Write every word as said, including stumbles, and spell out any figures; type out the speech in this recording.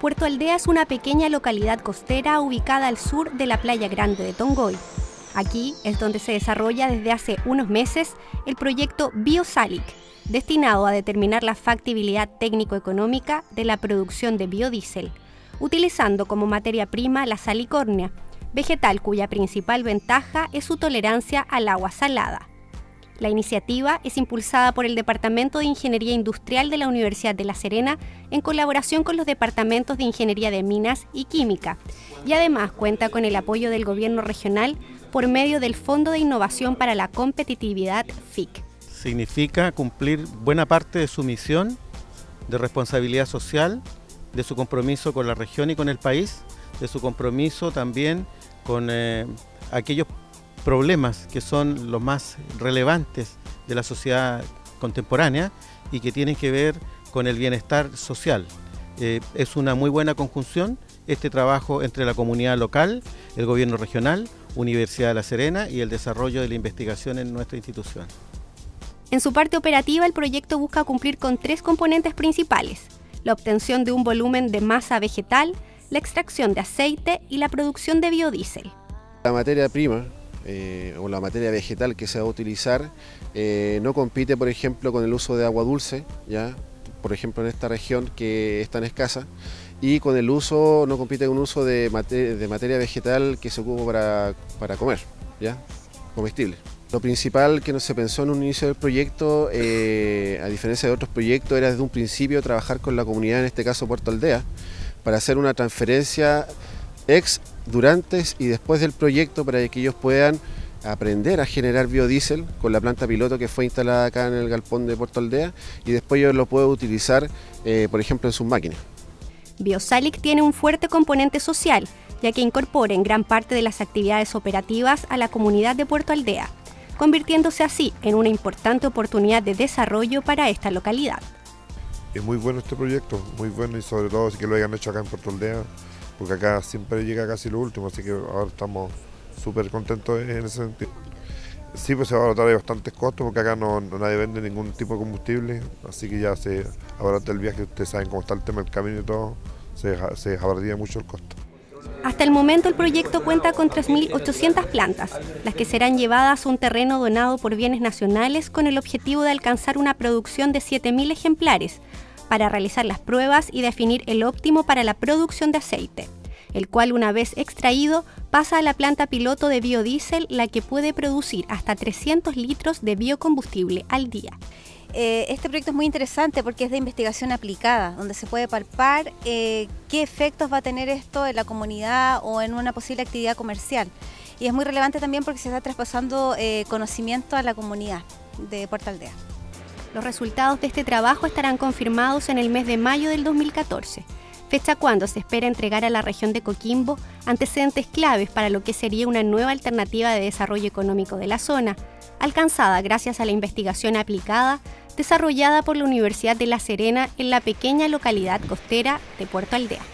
Puerto Aldea es una pequeña localidad costera ubicada al sur de la Playa Grande de Tongoy. Aquí es donde se desarrolla desde hace unos meses el proyecto Biosalic, destinado a determinar la factibilidad técnico-económica de la producción de biodiesel, utilizando como materia prima la salicornia, vegetal cuya principal ventaja es su tolerancia al agua salada. La iniciativa es impulsada por el Departamento de Ingeniería Industrial de la Universidad de La Serena en colaboración con los departamentos de Ingeniería de Minas y Química, y además cuenta con el apoyo del Gobierno regional por medio del Fondo de Innovación para la Competitividad F I C. Significa cumplir buena parte de su misión de responsabilidad social, de su compromiso con la región y con el país, de su compromiso también con eh, aquellos problemas que son los más relevantes de la sociedad contemporánea y que tienen que ver con el bienestar social. Eh, es una muy buena conjunción este trabajo entre la comunidad local, el gobierno regional, Universidad de La Serena y el desarrollo de la investigación en nuestra institución. En su parte operativa, el proyecto busca cumplir con tres componentes principales: la obtención de un volumen de masa vegetal, la extracción de aceite y la producción de biodiesel. La materia prima eh, o la materia vegetal que se va a utilizar eh, no compite, por ejemplo, con el uso de agua dulce, ya, por ejemplo en esta región que es tan escasa, y con el uso, no compite con el uso de, mate, de materia vegetal que se ocupa para, para comer, ya, comestible. Lo principal que no se pensó en un inicio del proyecto, eh, a diferencia de otros proyectos, era desde un principio trabajar con la comunidad, en este caso Puerto Aldea, para hacer una transferencia ex, durante y después del proyecto para que ellos puedan aprender a generar biodiesel con la planta piloto que fue instalada acá en el galpón de Puerto Aldea, y después ellos lo pueden utilizar, eh, por ejemplo, en sus máquinas. Biosalic tiene un fuerte componente social, ya que incorpora en gran parte de las actividades operativas a la comunidad de Puerto Aldea, convirtiéndose así en una importante oportunidad de desarrollo para esta localidad. Es muy bueno este proyecto, muy bueno, y sobre todo que lo hayan hecho acá en Puerto Aldea, porque acá siempre llega casi lo último, así que ahora estamos súper contentos en ese sentido. Sí, pues se va a abaratar bastantes costos, porque acá no, no nadie vende ningún tipo de combustible, así que ya se abarata el viaje. Ustedes saben cómo está el tema del camino y todo, se, se abarataría mucho el costo. Hasta el momento el proyecto cuenta con tres mil ochocientas plantas, las que serán llevadas a un terreno donado por Bienes Nacionales con el objetivo de alcanzar una producción de siete mil ejemplares para realizar las pruebas y definir el óptimo para la producción de aceite, el cual, una vez extraído, pasa a la planta piloto de biodiesel, la que puede producir hasta trescientos litros de biocombustible al día. Eh, este proyecto es muy interesante porque es de investigación aplicada, donde se puede palpar eh, qué efectos va a tener esto en la comunidad o en una posible actividad comercial. Y es muy relevante también porque se está traspasando eh, conocimiento a la comunidad de Puerto Aldea. Los resultados de este trabajo estarán confirmados en el mes de mayo del dos mil catorce, fecha cuando se espera entregar a la región de Coquimbo antecedentes claves para lo que sería una nueva alternativa de desarrollo económico de la zona, alcanzada gracias a la investigación aplicada desarrollada por la Universidad de La Serena en la pequeña localidad costera de Puerto Aldea.